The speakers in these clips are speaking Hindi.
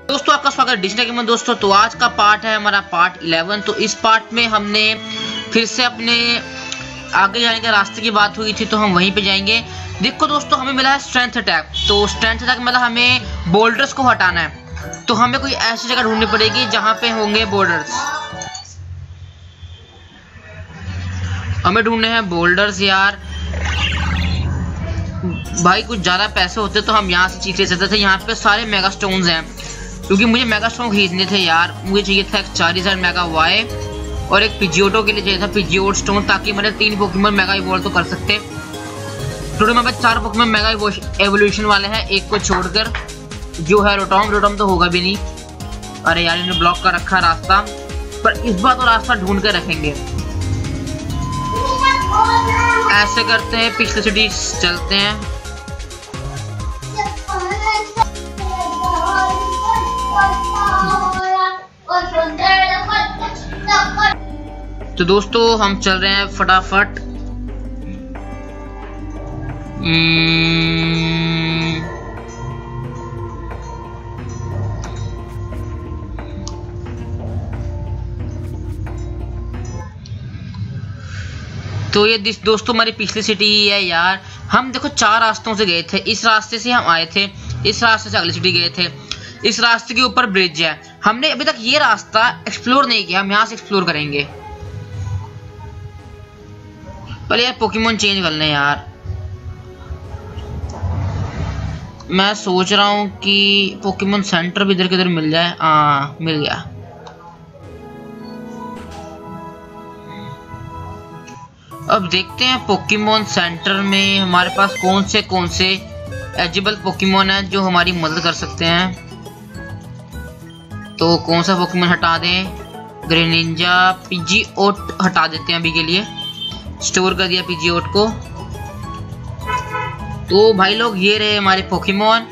दोस्तों आपका स्वागत है डिजिटल गेमर दोस्तों। तो आज का पार्ट है हमारा पार्ट 11। तो इस पार्ट में हमने फिर से अपने आगे जाने के रास्ते की बात हुई थी, तो हम वहीं पे जाएंगे। देखो दोस्तों, हमें मिला है स्ट्रेंथ अटैक। तो स्ट्रेंथ अटैक मतलब हमें बोल्डर्स को हटाना है। तो हमें कोई ऐसी जगह ढूंढनी पड़ेगी जहाँ पे होंगे बोल्डर्स। हमें ढूंढने हैं बोल्डर्स यार। भाई कुछ ज्यादा पैसे होते तो हम यहाँ से चीज ले सकते थे। यहाँ पे सारे मेगा स्टोन्स हैं, क्योंकि मुझे मेगा स्टोन खरीदने थे यार। मुझे चाहिए था एक 4000 मेगा वाई और एक पिजियोटो के लिए चाहिए था पिजियोट स्टोन, ताकि मैंने 3 पोकेमॉन मेगा इवॉल्व तो कर सकते। टोटल मेरे पास 4 पोकेमॉन मेगा एवोल्यूशन वाले हैं, एक को छोड़कर, जो है रोटोम। रोटोम तो होगा भी नहीं। अरे यार इन्होंने ब्लॉक कर रखा रास्ता, पर इस बार तो रास्ता ढूंढ कर रखेंगे। ऐसे करते हैं, पिछले सिटी चलते हैं। तो दोस्तों हम चल रहे हैं फटाफट। तो ये दोस्तों हमारी पिछली सिटी है यार। हम देखो 4 रास्तों से गए थे। इस रास्ते से हम आए थे, इस रास्ते से अगली सिटी गए थे। इस रास्ते के ऊपर ब्रिज है। हमने अभी तक ये रास्ता एक्सप्लोर नहीं किया, हम यहाँ से एक्सप्लोर करेंगे। पहले यार पोकेमॉन चेंज कर लें यार। मैं सोच रहा हूँ कि पोकेमॉन सेंटर भी इधर किधर मिल जाए। हाँ मिल गया। अब देखते हैं पोकेमॉन सेंटर में हमारे पास कौन से एलिजिबल पोकेमॉन है जो हमारी मदद कर सकते हैं। तो कौन सा पोकेमॉन हटा दें? ग्रेनिंजा, पिजियोट हटा देते हैं अभी के लिए। स्टोर कर दिया पिजियोट को। तो भाई लोग ये रहे हमारे पोकेमॉन।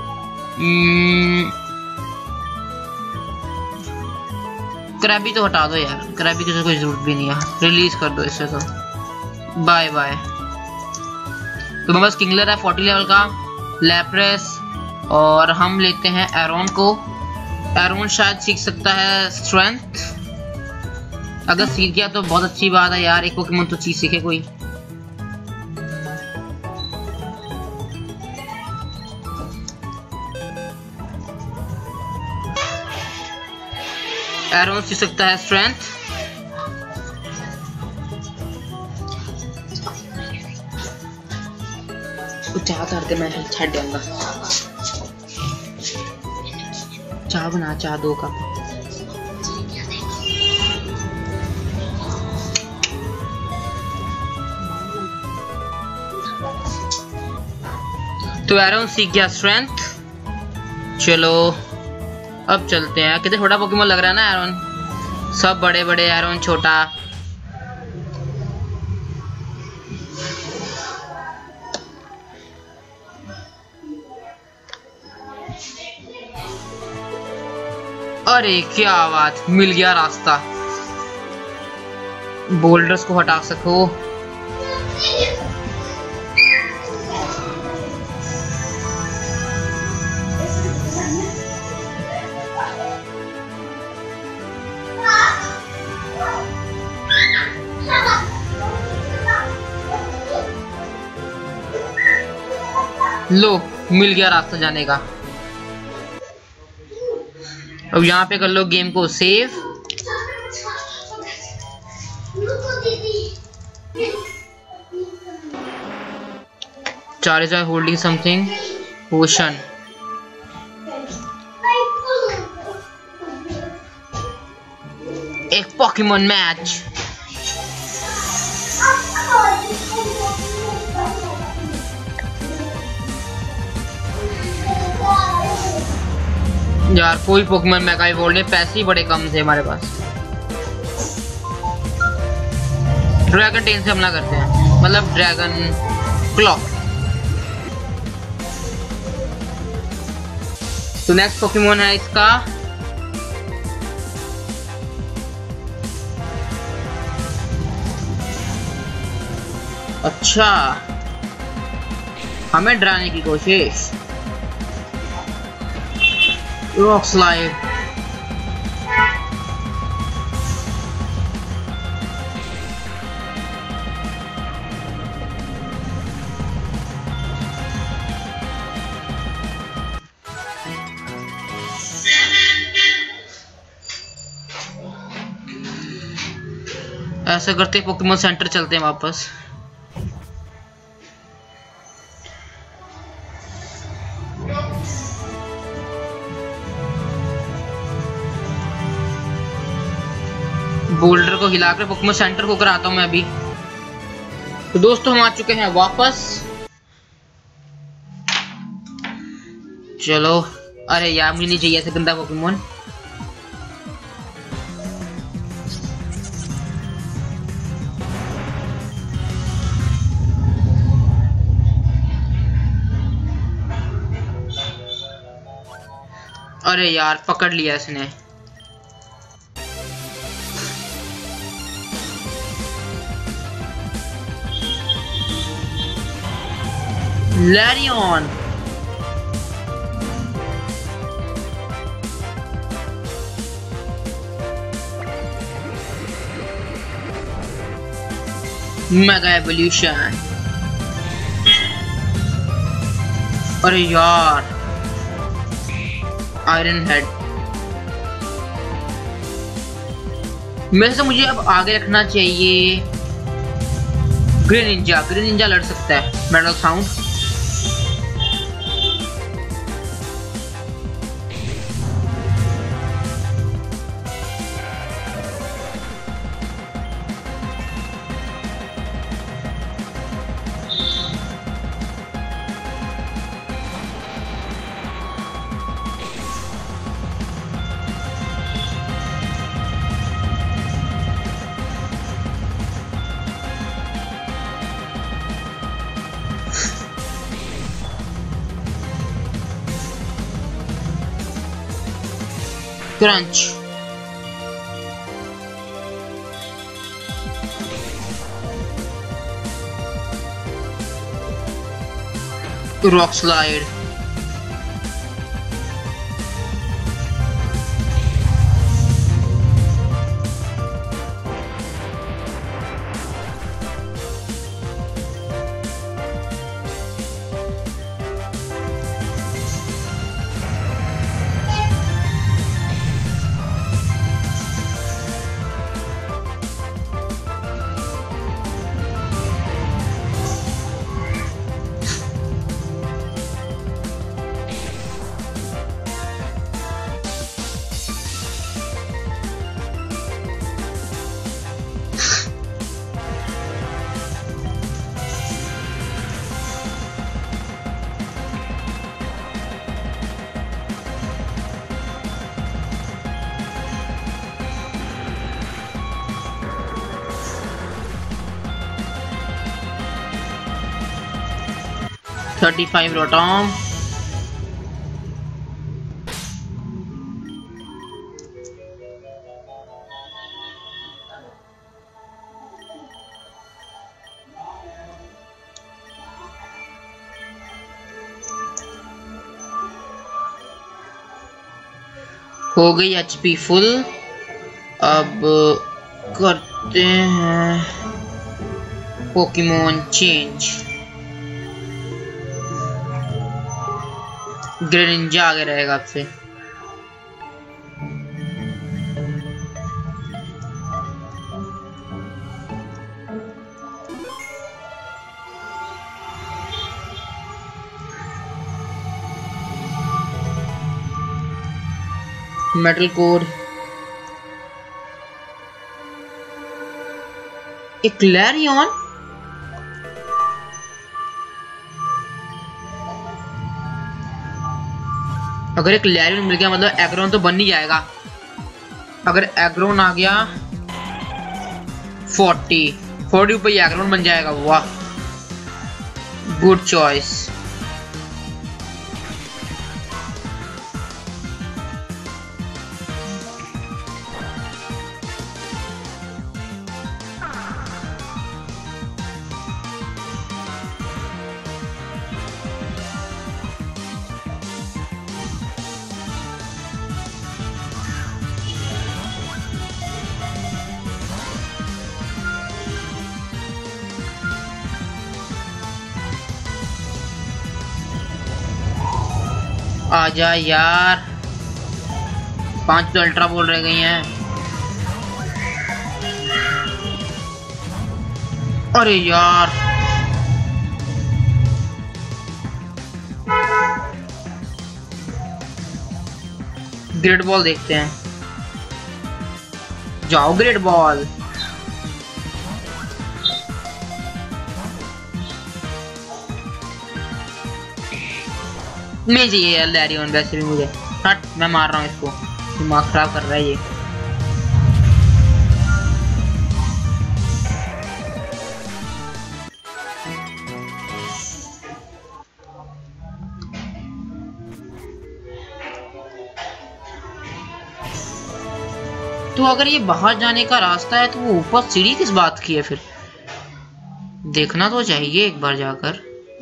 क्रैबी तो हटा दो यार, क्रैबी की तो कोई जरूरत भी नहीं है। रिलीज कर दो इसे तो। Bye bye. तो मेरे पास किंगलर है 40 लेवल का, लैप्रेस, और हम लेते हैं एरोन को। एरोन शायद सीख सकता है स्ट्रेंथ। अगर सीख गया तो बहुत अच्छी बात है यार। एक पोकेमॉन तो चीज सीखे कोई। एरोन सीख सकता है स्ट्रेंथ। चाह करके मैं छड़ दूंगा। चाह बना, चाह 2 कप। तो एरोन सीख गया स्ट्रेंथ। चलो अब चलते हैं। कितने छोटा पोकेमॉन लग रहा है ना एरोन। सब बड़े बड़े, एरोन छोटा। अरे क्या बात, मिल गया रास्ता। बोल्डर्स को हटा सको। लो मिल गया रास्ता जाने का। अब यहाँ पे कर लो गेम को save. Charge are holding something potion. एक पोकेमॉन मैच। यार कोई पोकेमॉन मेगा इवॉल्व नहीं, पैसे ही बड़े कम थे हमारे पास। ड्रैगन टेन से हमला करते हैं, मतलब ड्रैगन क्लॉक। तो नेक्स्ट पोकेमॉन है इसका अच्छा, हमें डराने की कोशिश। Rock slide. ऐसा करते पोकेमोन सेंटर चलते हैं वापस। बोल्डर को हिलाकर पोकेमोन सेंटर को कराता हूं मैं अभी। तो दोस्तों हम आ चुके हैं वापस। चलो, अरे यार मुझे नहीं चाहिए ऐसे गंदा पोकेमोन। अरे यार पकड़ लिया इसने। लैरियन, मेगा एवोल्यूशन। अरे यार आयरन हेड। मेरे से मुझे अब आगे रखना चाहिए ग्रीन निंजा। ग्रीन निंजा लड़ सकता है। Metal sound. Crunch. Rock slide. $35 Rotom. हो गई एचपी फुल। अब करते हैं पोकेमोन चेंज। ग्रेनिंजा आगे रहेगा आपसे। Metal claw. एक लैरियन। अगर एक लैरियन मिल गया मतलब एग्रोन तो बन ही जाएगा। अगर एग्रोन आ गया 40 पे एग्रोन बन जाएगा। वाह, गुड चॉइस। आजा यार, 5 तो अल्ट्रा बॉल रह गई हैं। अरे यार ग्रेट बॉल देखते हैं। जाओ ग्रेट बॉल। मैं चाहिए यार लैरियन, वैसे भी मुझे। हट, मैं मार रहा हूँ इसको, दिमाग खराब कर रहा है ये। तो अगर ये बाहर जाने का रास्ता है तो वो ऊपर सीढ़ी किस बात की है फिर? देखना तो चाहिए एक बार जाकर।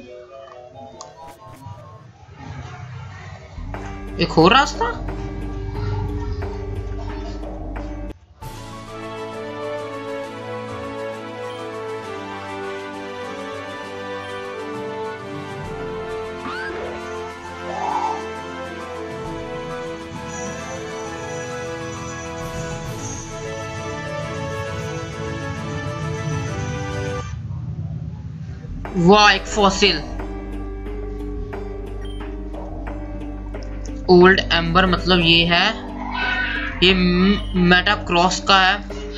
एक और रास्ता? वाह, एक फॉसिल। ओल्ड एम्बर मतलब ये है, ये मेटाक्रॉस का है।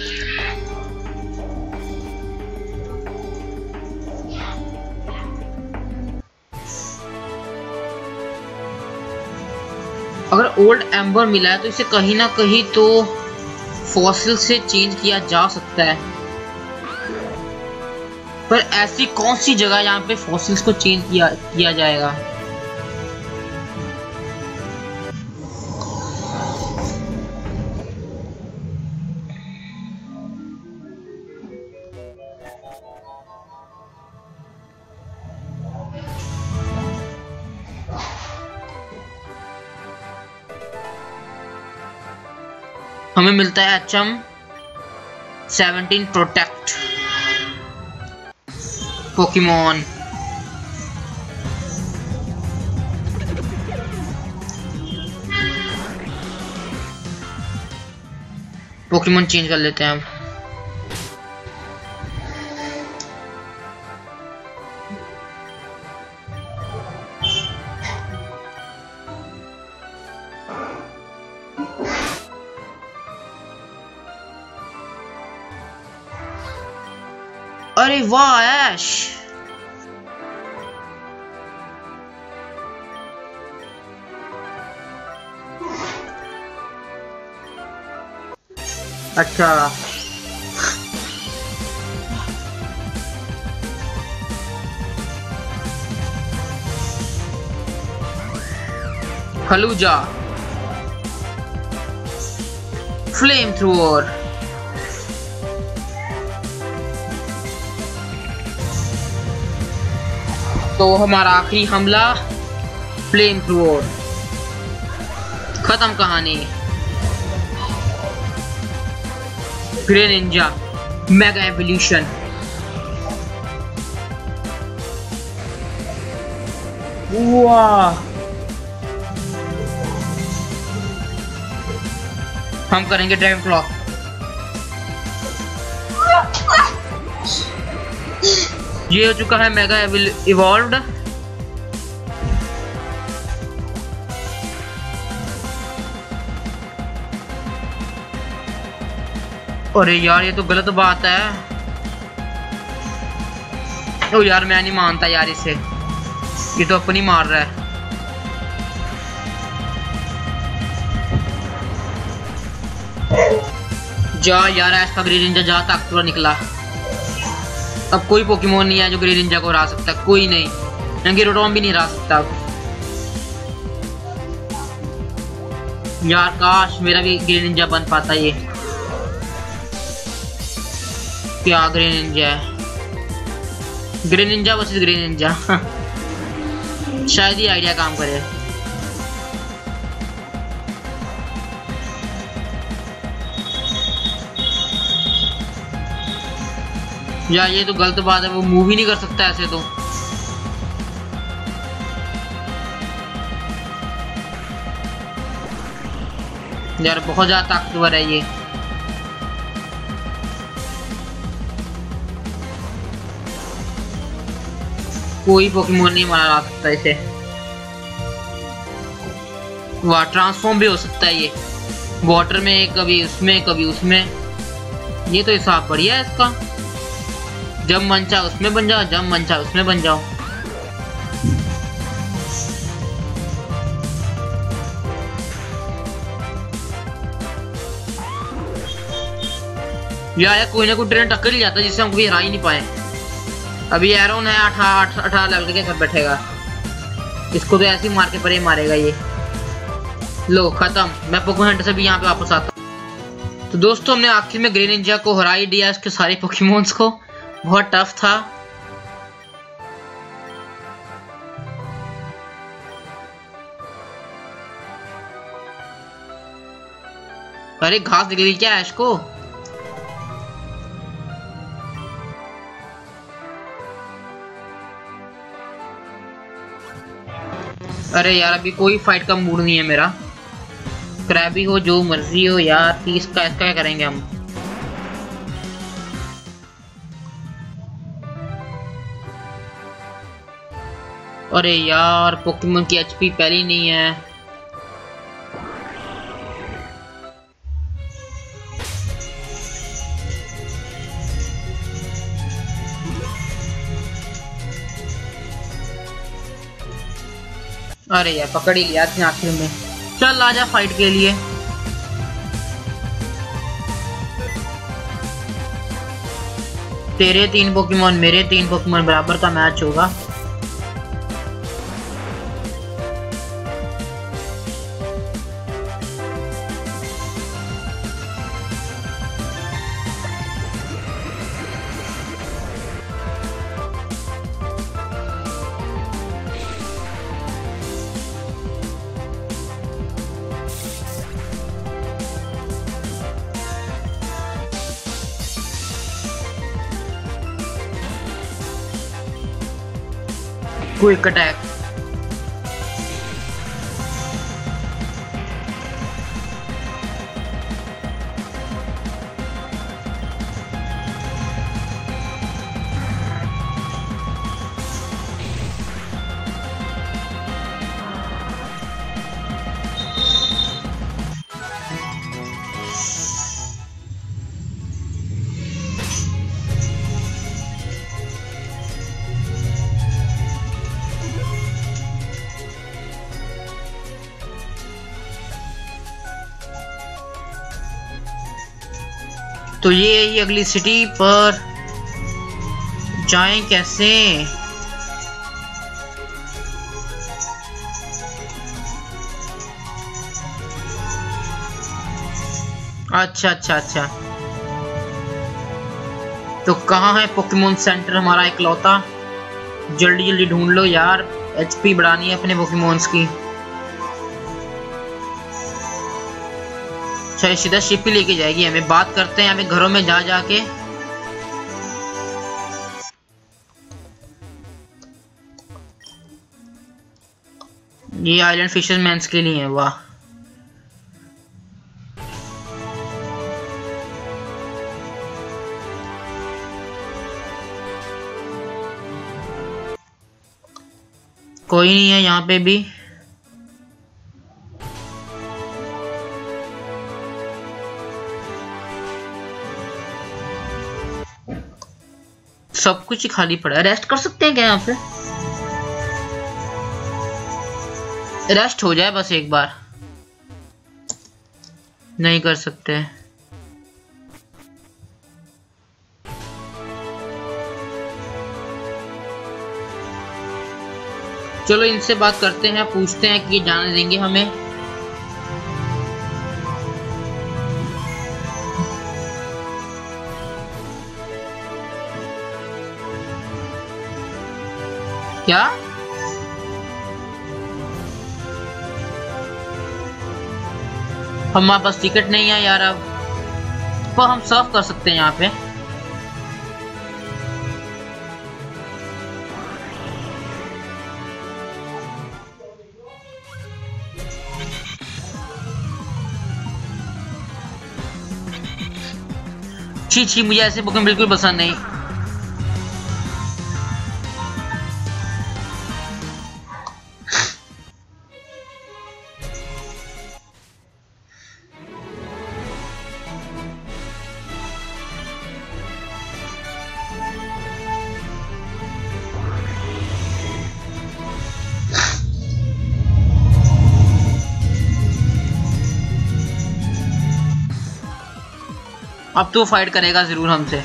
अगर ओल्ड एम्बर मिला है तो इसे कहीं ना कहीं तो फॉसिल से चेंज किया जा सकता है, पर ऐसी कौन सी जगह यहाँ पे फॉसिल्स को चेंज किया जाएगा? हमें मिलता है HM17 protect Pokemon. Pokemon change कर लेते हैं हम। अरे वाह ऐश, अच्छा खलूजा फ्लेम थ्रोअर। तो हमारा आखिरी हमला फ्लेम थ्रोअर। खत्म कहानी। Greninja mega evolution. वाह, हम करेंगे ड्रैगन क्लॉ। ये हो चुका है मेगा इवॉल्व्ड। अरे यार ये तो गलत बात है। ओ यार मैं नहीं मानता यार इसे, ये तो अपनी मार रहा है। जा यार ऐसा ग्रेनिंजा जा, ताकतवर निकला। अब कोई पोकेमोन नहीं है जो ग्रेनिंजा को हरा सकता, कोई नहीं। गिरोटॉन भी नहीं हरा सकता। यार काश मेरा भी ग्रेनिंजा बन पाता। ये क्या ग्रेनिंजा है? Greninja versus Greninja. शायद ये आइडिया काम करे। यार ये तो गलत बात है, वो मूव ही नहीं कर सकता ऐसे तो। यार बहुत ज्यादा ताकतवर है ये। कोई पोकेमोन नहीं मारा जा सकता इसे। वाह, ट्रांसफॉर्म भी हो सकता है ये वाटर में, कभी उसमें कभी उसमें। ये तो हिसाब बढ़िया है इसका। जब मन चाहे उसमें बन जाओ, जब मन चाहे उसमें बन जाओ। यार कोई ना कोई ट्रेन टक्कर ही जाता है जिससे हम कभी हरा ही नहीं पाए। अभी एरोन है 18 लेवल के घर बैठेगा, इसको तो ऐसे ही मार के परे मारेगा ये। लो खत्म। मैं पोकेमॉन हंटर से भी यहाँ पे वापस आता हूँ। तो दोस्तों हमने आखिर में ग्रे निंजा को हरा ही दिया, इसके सारे पोकेमॉन्स को। बहुत टफ था। अरे घास दिख रही क्या ऐश को? अरे यार अभी कोई फाइट का मूड नहीं है मेरा। क्रैबी हो जो मर्जी हो यार, इसका क्या करेंगे हम। अरे यार पोकेमॉन की एचपी पहले ही नहीं है। अरे यार पकड़ ही लिया था आखिर में। चल आजा फाइट के लिए। तेरे 3 पोकेमॉन मेरे 3 पोकेमॉन बराबर का मैच होगा। Quick attack. तो ये अगली सिटी पर जाएं कैसे? अच्छा अच्छा अच्छा, तो कहाँ है पोकेमॉन सेंटर हमारा इकलौता? जल्दी जल्दी ढूंढ लो यार, एचपी बढ़ानी है अपने पोकेमॉन्स की। अच्छा सीधा शिप ही लेके जाएगी हमें। बात करते हैं हमें घरों में जा जाके। ये आइलैंड फिशरमैन्स के लिए है। वाह कोई नहीं है यहाँ पे भी। सब कुछ ही खाली पड़ा है। रेस्ट कर सकते हैं क्या यहाँ पे? रेस्ट हो जाए बस एक बार। नहीं कर सकते। चलो इनसे बात करते हैं, पूछते हैं कि ये जाने देंगे हमें। क्या? हमारे पास टिकट नहीं है यार। अब तो हम सर्व कर सकते हैं यहाँ पे। छी छी, मुझे ऐसे पोकेमोन बिल्कुल पसंद नहीं। अब तो फाइट करेगा जरूर हमसे।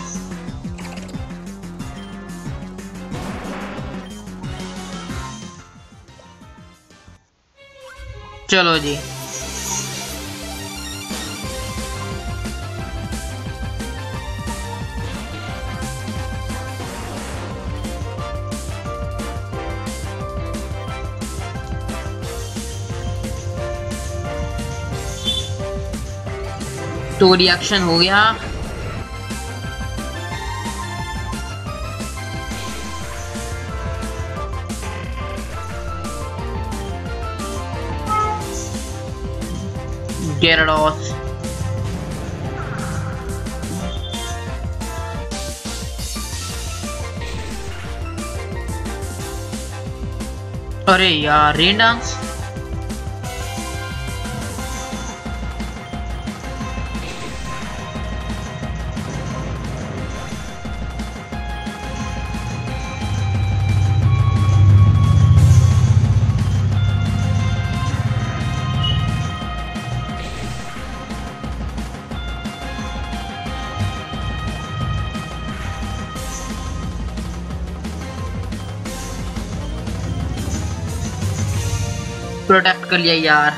चलो जी। तो रिएक्शन हो गया। Gyarados। अरे यार, रेन डांस। प्रोटेक्ट कर लिया यार।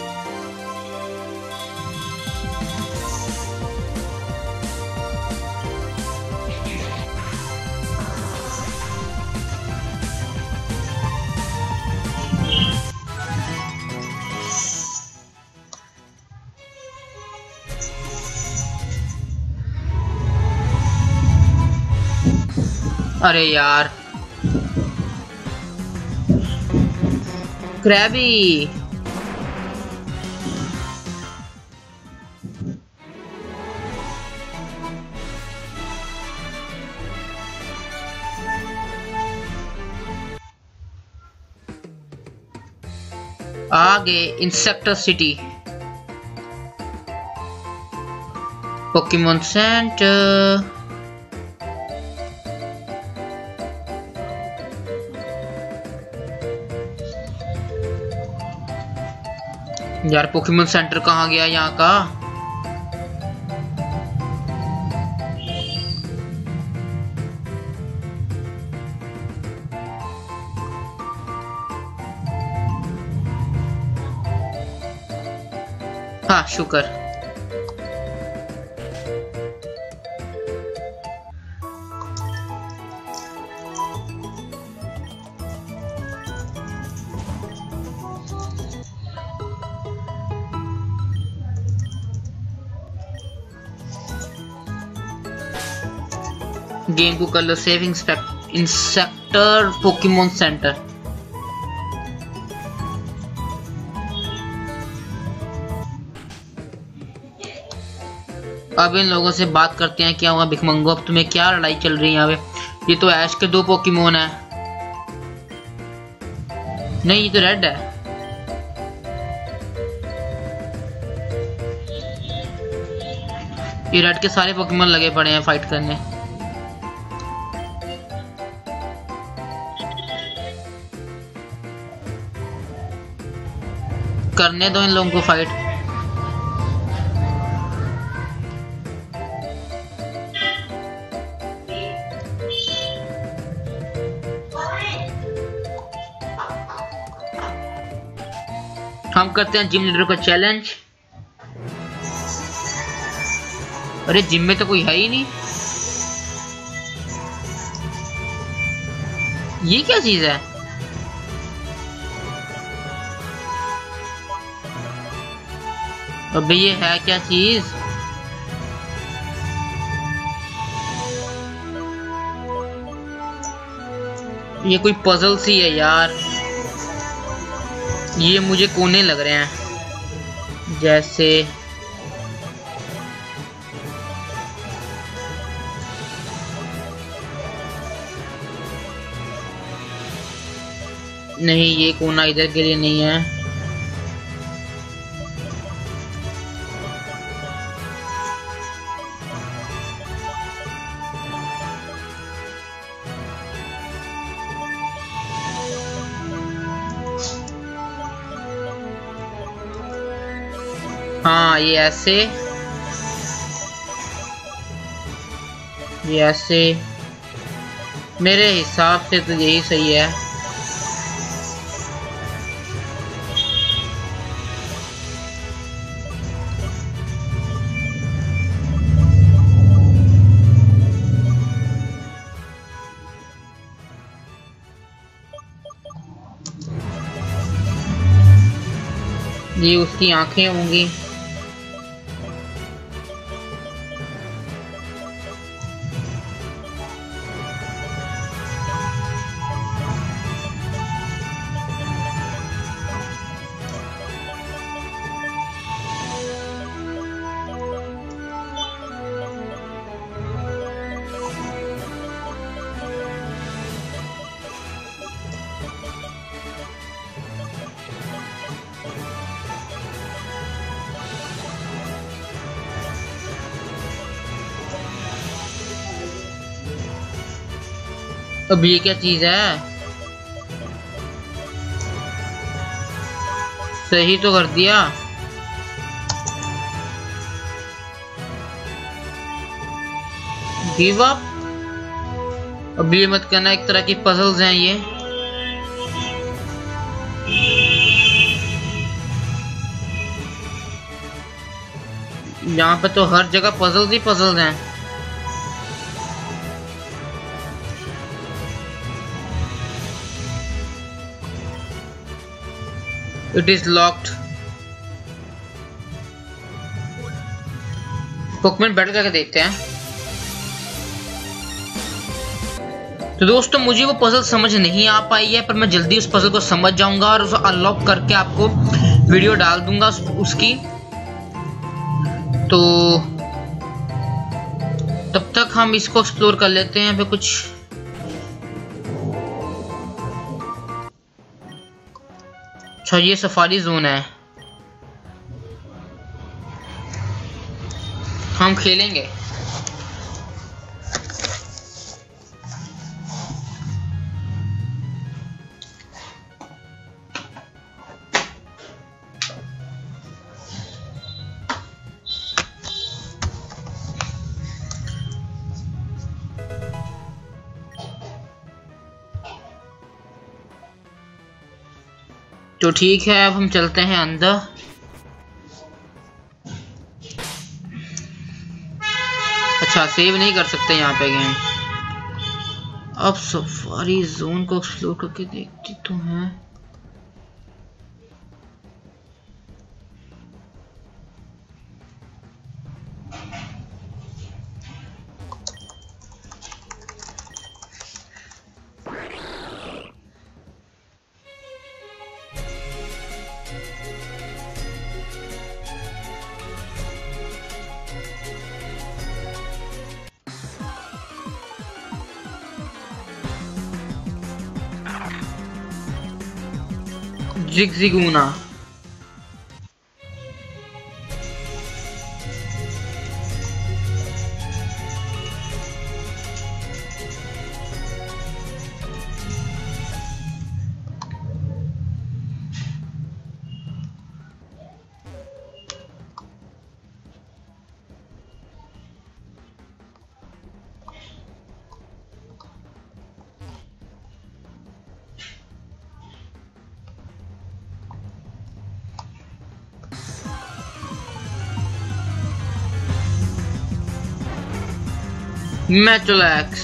अरे यार, क्रैबी। आगे इंसेक्टर सिटी, पोकेमोन सेंटर। यार पोकेमोन सेंटर कहाँ गया यहाँ का? हाँ शुक्र। गेम को कर लो सेव इंसेक्टर पोकेमोन सेंटर। अब इन लोगों से बात करते हैं। क्या हुआ भिखमंगो, अब तुम्हें क्या लड़ाई चल रही है यहाँ पे? ये तो ऐश के 2 पोकेमोन है। नहीं, ये तो रेड है। ये रेड के सारे पोकेमोन लगे पड़े हैं फाइट करने। करने दो इन लोगों को फाइट। हम करते हैं जिम लीडर को चैलेंज। अरे जिम में तो कोई है ही नहीं। ये क्या चीज है? अबे ये है क्या चीज? ये कोई पजल सी है यार। ये मुझे कोने लग रहे हैं जैसे। नहीं, ये कोना इधर के लिए नहीं है। हाँ, ये ऐसे मेरे हिसाब से तो यही सही है। ये उसकी आंखें होंगी। अब ये क्या चीज है? सही तो कर दिया। Give up? अब ये मत करना, एक तरह की पजल्स हैं ये। यहाँ पे तो हर जगह पजल्स ही पजल्स हैं। It is locked. Pokemon battle करके देखते हैं। तो दोस्तों, मुझे वो पजल समझ नहीं आ पाई है, पर मैं जल्दी उस पजल को समझ जाऊंगा और उसे अनलॉक करके आपको वीडियो डाल दूंगा उसकी। तो तब तक हम इसको एक्सप्लोर कर लेते हैं। फिर कुछ अच्छा, ये सफारी जोन है, हम खेलेंगे। तो ठीक है, अब हम चलते हैं अंदर। अच्छा, सेव नहीं कर सकते यहाँ पे गेम। अब सफारी जोन को एक्सप्लोर करके देखते तो हैं। जिगजिगूना। मैचोलैक्स।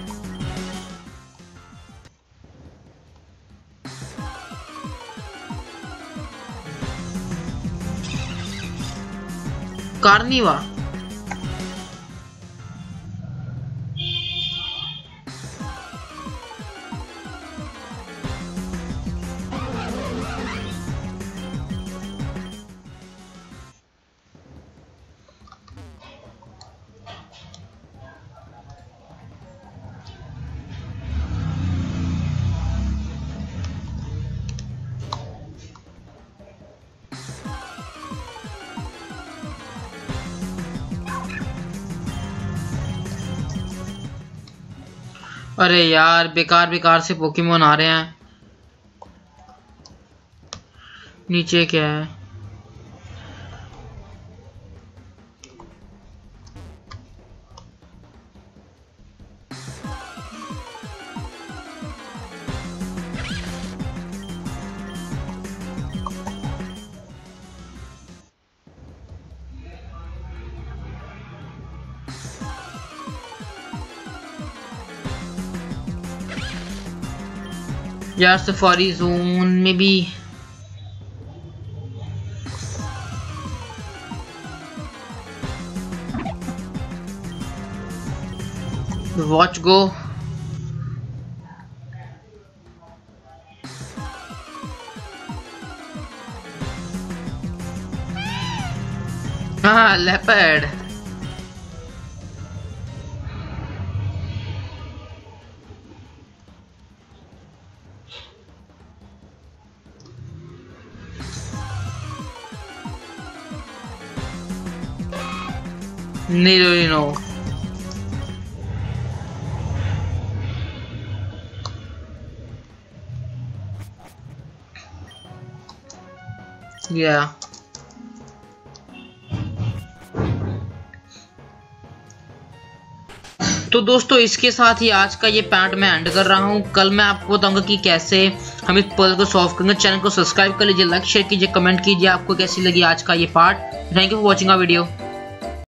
कार्निवा। अरे यार बेकार बेकार से पोकेमोन आ रहे हैं। नीचे क्या है? यार सफारी जोन में भी वॉच गो। हाँ लेपर्ड। नो या तो दोस्तों इसके साथ ही आज का ये पार्ट मैं एंड कर रहा हूँ। कल मैं आपको बताऊंगा कि कैसे हम इस पजल को सॉल्व करेंगे। चैनल को सब्सक्राइब कर लीजिए, लाइक शेयर कीजिए, कमेंट कीजिए आपको कैसी लगी आज का ये part. Thank you for watching our video.